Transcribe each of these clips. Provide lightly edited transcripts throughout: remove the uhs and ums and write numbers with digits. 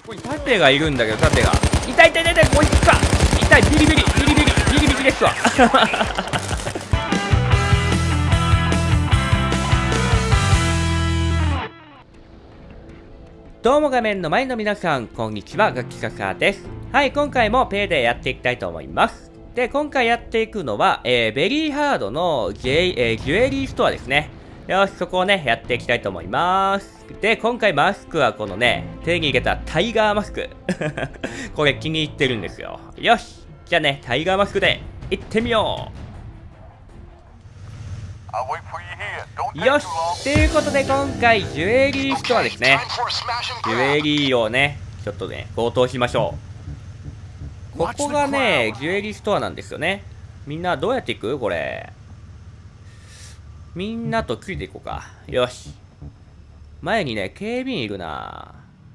盾がいるんだけど、盾が痛い痛い痛い痛い、もう一か痛い、ビリビリビリビリビリビリですわどうも画面の前の皆さん、こんにちは、ガキカカです。はい、今回もペイでやっていきたいと思います。で、今回やっていくのは、ベリーハードのジュエリーストアですね。よし、そこをね、やっていきたいと思います。で、今回マスクはこのね、手に入れたタイガーマスク。これ気に入ってるんですよ。よし、じゃあね、タイガーマスクで行ってみよう。よし、ということで今回ジュエリーストアですね。ジュエリーをね、ちょっとね、強盗しましょう。ここがね、ジュエリーストアなんですよね。みんなどうやって行くこれ。みんなとついていこうか。よし。前にね、警備員いるな。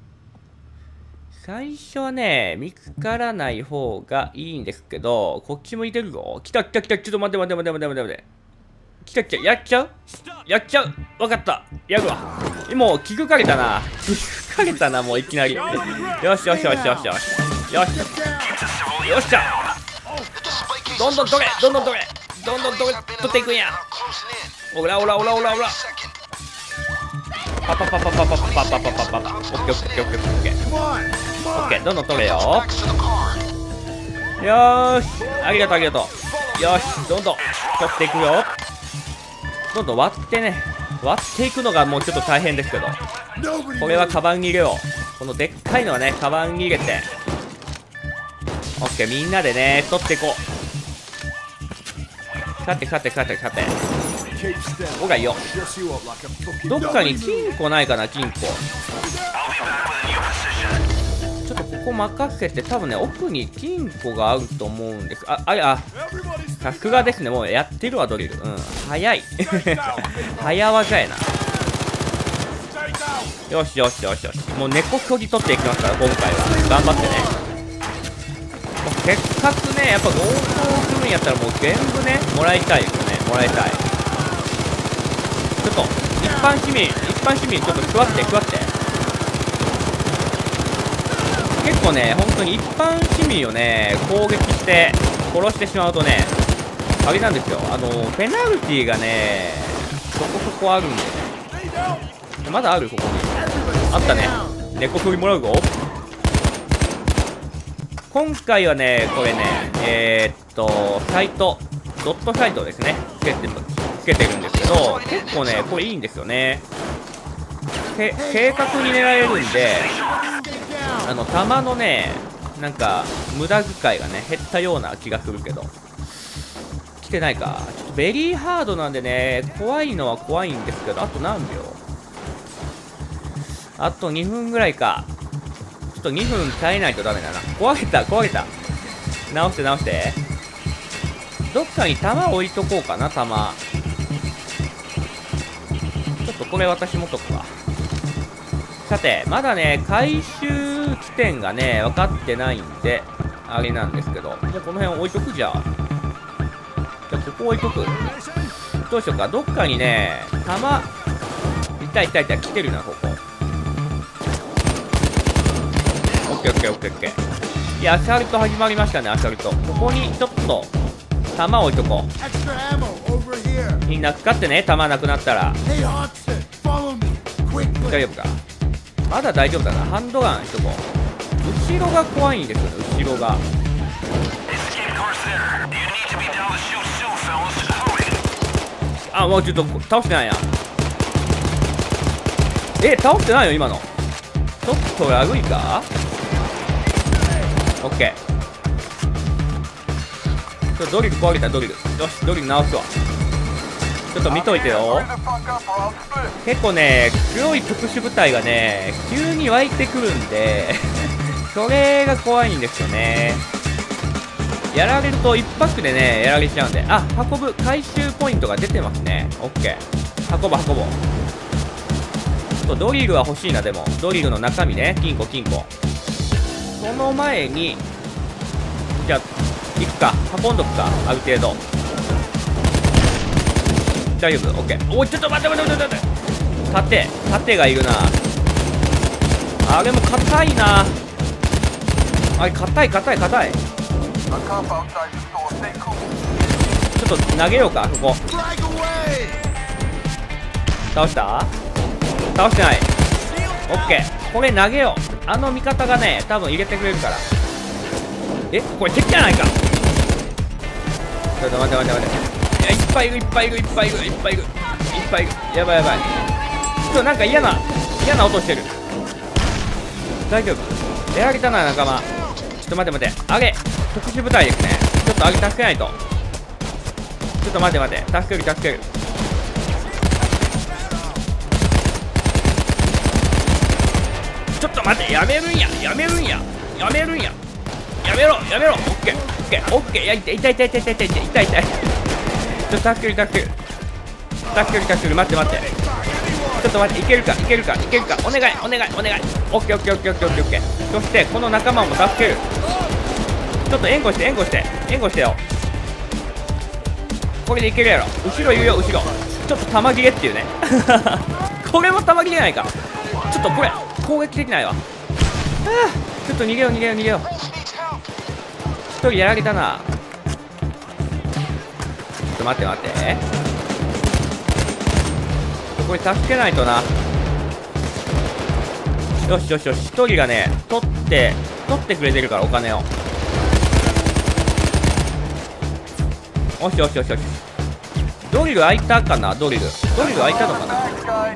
最初はね、見つからない方がいいんですけど、こっち向いてるぞ。来た来た来た、ちょっと待って待って待って待って待って。来た来た、やっちゃうやっちゃう、わかった、やるわ。もう気づかれたな。気づかれたな、もういきなり。よしよしよしよしよし。よし。よっしゃ。どんどん取れ、どんどん取れ。どんどん取っていくんや。おらおらおらおらおら。パパパパパパパパパパパパ。オッケーオッケーオッケーオッケーオッケー。オッケー、どんどん取れよ。よーし。ありがとうありがとう。よし、どんどん取っていくよ。どんどん割ってね、割っていくのがもうちょっと大変ですけど、これはカバンに入れよう。このでっかいのはね、カバンに入れて、オッケー、みんなでね、取っていこう。さてさてさてさて、ほらよ、どっかに金庫ないかな、金庫。ちょっとここ任せて、多分ね、奥に金庫があると思うんです。さすがですね、もうやってるわ、ドリル。うん、早い。早技やな。よしよしよしよし。もう根こそぎ取っていきますから、今回は。頑張ってね。せっかくね、やっぱ強盗するんやったらもう全部ね、もらいたいですよね、もらいたい。ちょっと、一般市民、ちょっと座って、座って。結構ね、本当に一般市民をね、攻撃して殺してしまうとね、あれなんですよ、ペナルティーがね、そこそこあるんでね。まだある、ここに。あったね。根こそぎもらうぞ。今回はね、これね、サイト、ドットサイトですね。つけてるんですけど、結構ね、これいいんですよね。正確に狙えるんで、弾のね、なんか、無駄遣いがね、減ったような気がするけど。来てないか。ちょっとベリーハードなんでね、怖いのは怖いんですけど、あと何秒？あと2分ぐらいか。ちょっと2分耐えないとダメだな。壊れた、壊れた。直して直して。どっかに弾置いとこうかな、弾。ちょっとこれ私持っとくわ。さて、まだね、回収地点がね、分かってないんで、あれなんですけど、もうこの辺置いとくじゃあ。じゃあ、ここ置いとく。どうしようか、どっかにね、弾、痛い痛い痛い、来てるな、ここ。オッケーオッケーオッケーオッケー。いや、アサルト始まりましたね、アサルト。ここにちょっと、弾置いとこう。みんな使ってね、弾なくなったら。大丈夫か。まだ大丈夫だな。ハンドガンしとこう。後ろが怖いんですよね、後ろが。あ、もうちょっと倒してないや。倒してないよ、今の。ちょっとラグいか。オッケー。ちょっとドリル壊れた、ドリル。よし、ドリル直すわ。ちょっと見といてよ。結構ね、黒い特殊部隊がね、急に湧いてくるんで、それが怖いんですよね。やられると一発でね、やられちゃうんで、運ぶ回収ポイントが出てますね。オッケー。運ぼう、運ぼう。ちょっとドリルは欲しいな、でも。ドリルの中身ね、金庫、金庫。その前に、じゃあ、行くか。運んどくか、ある程度。大丈夫？オッケー。おい、ちょっと待って待って待って待って。盾がいるな。 あれも硬いな。あれ硬い。ちょっと投げようか、ここ。倒してない。オッケー。これ投げよう。あの味方がね、多分入れてくれるから。これ敵じゃないか。ちょっと待って。いや、いっぱいいる。やばい。ちょっとなんか嫌な音してる。大丈夫？やられたな、仲間。ちょっと待って。あれ、特殊部隊ですね。ちょっとあれ助けないと。ちょっと待って。助ける。ちょっと待って、やめるんや。やめろ。オッケー。いや、痛い。ちょっと助ける。待って。ちょっと待って、いけるか。お願い。オッケー。そして、この仲間も助ける。ちょっと援護してよ。これでいけるやろ。後ろいるよ。ちょっと弾切れっていうね。これも弾切れないか。ちょっとこれ、攻撃できないわ。ちょっと逃げよう。一人やられたな。ちょっと待って。これ助けないとな。よし。一人がね、取ってくれてるから、お金を。よし。ドリル開いたかな。ドリル開いたのかな。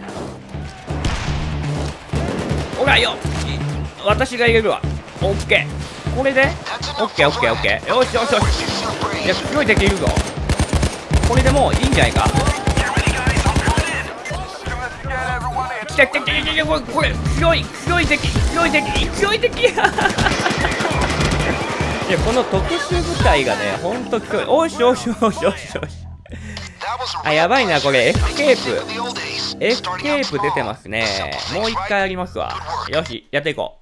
ほらよ、私が入れるわ。オッケー。これでオッケー。よし。いや、強い敵いるぞ。これでもういいんじゃないか。来た。これ強い敵。いや、この特殊部隊がね、ほんと強い。よし。あ、やばいな、これ。エスケープ出てますね。もう一回やりますわ。よし、やっていこ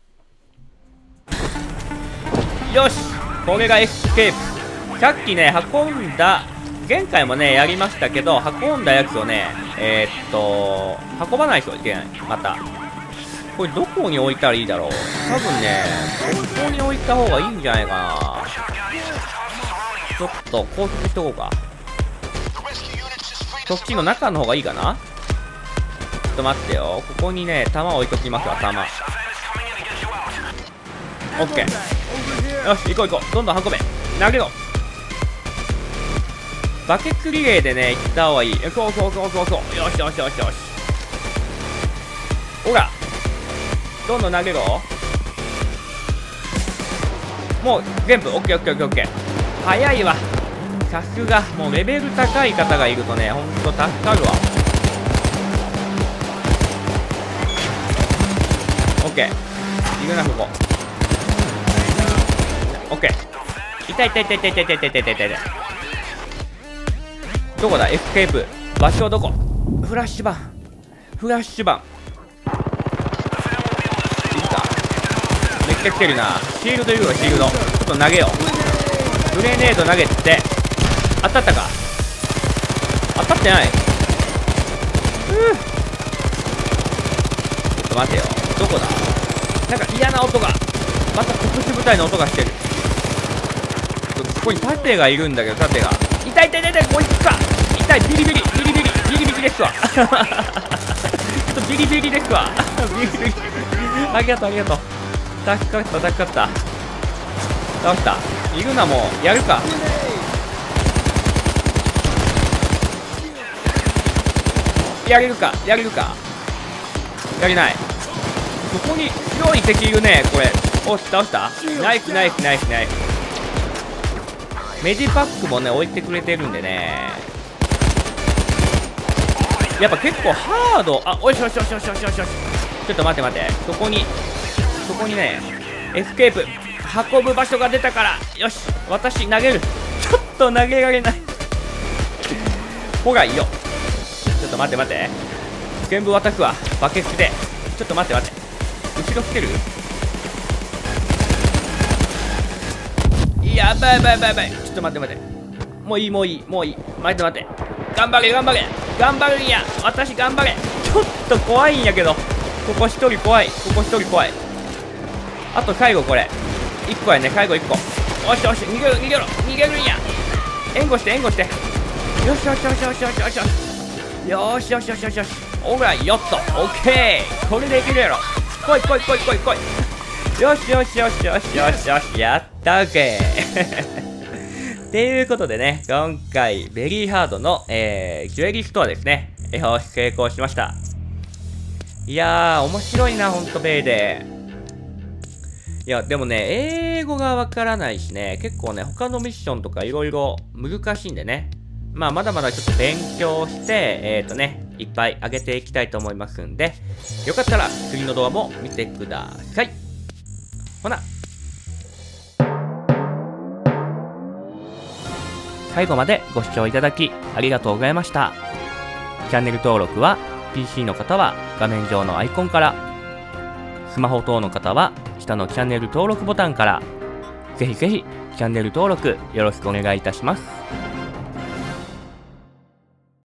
う。よし、これがエスケープ。さっきね、運んだ、前回もね、やりましたけど、運んだやつをね、運ばないといけない。また。これどこに置いたらいいだろう。多分ね、ここに置いた方がいいんじゃないかな。ちょっと、高速しとこうか。そっちの中の方がいいかな。ちょっと待ってよ。ここにね、弾置いときますわ、弾。オッケー。よし、行こう。どんどん運べ。投げろ。バケツリレーでね、行った方がいい。そう。よし。ほら。どんどん投げろ。もう、全部、オッケー。早いわ。さすが、もうレベル高い方がいるとね、ほんと助かるわ。オッケー。いるな、ここ。オッケー。痛い。どこだ、エスケープ。場所どこ？フラッシュバン。いいか。めっちゃ来てるな。シールドいるわ、シールド。ちょっと投げよう。グレネード投げて、当たったか？当たってない。ちょっと待てよ。どこだ？なんか嫌な音が。また特殊部隊の音がしてる。ここに盾がいるんだけど、盾が。痛い。こいつか。痛い。ビリビリですわ。ちょっとビリビリですわ。ありがとう。助かった。倒した。いるな、もう。やるか。やれるか。やれない。ここに白い敵いるね、これ。おし、倒した。ナイス。メディパックもね、置いてくれてるんでね。やっぱ結構ハード。あ、おし。ちょっと待って。そこにね、エスケープ。運ぶ場所が出たから。よし、私投げる。ちょっと投げられない。ほら、いいよ。ちょっと待って。全部渡すわ。バケツで。ちょっと待って。後ろ来てる？やばい。ちょっと待って。もういい。待って。頑張れんや。私頑張れ。ちょっと怖いんやけど。 ここ一人怖い。ここ一人怖い。あと最後これ。1個やね、最後1個。よしよし、逃げる逃げろ。逃げるんや。援護して援護して。よしよしよしよしよしよしよし。よしよしよしよしよし。オーライ、よっと。オッケー。これでいけるやろ。来い来い来い来い来い。よしよしよしよしよしよし。やったぜ。っていうことでね、今回、ベリーハードの、ジュエリーストアですね。よし、成功しました。いやー、面白いな、ほんと、ベイデー。いや、でもね、英語がわからないしね、結構ね、他のミッションとかいろいろ難しいんでね。まあ、まだまだちょっと勉強して、いっぱい上げていきたいと思いますんで、よかったら次の動画も見てください。ほな。最後までご視聴いただきありがとうございました。チャンネル登録は PC の方は画面上のアイコンから、スマホ等の方は下のチャンネル登録ボタンから、ぜひぜひチャンネル登録よろしくお願いいたします。